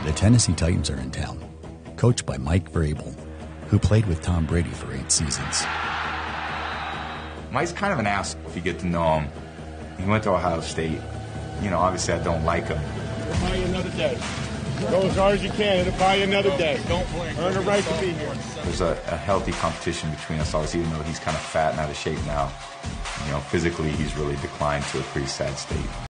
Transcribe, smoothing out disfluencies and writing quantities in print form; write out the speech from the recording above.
The Tennessee Titans are in town, coached by Mike Vrabel, who played with Tom Brady for 8 seasons. Mike's kind of an ass if you get to know him. He went to Ohio State. You know, obviously I don't like him. It'll buy you another day. Go as hard as you can. It'll buy you another day. Don't earn the right to be here. There's a healthy competition between us, obviously, even though he's kind of fat and out of shape now. You know, physically he's really declined to a pretty sad state.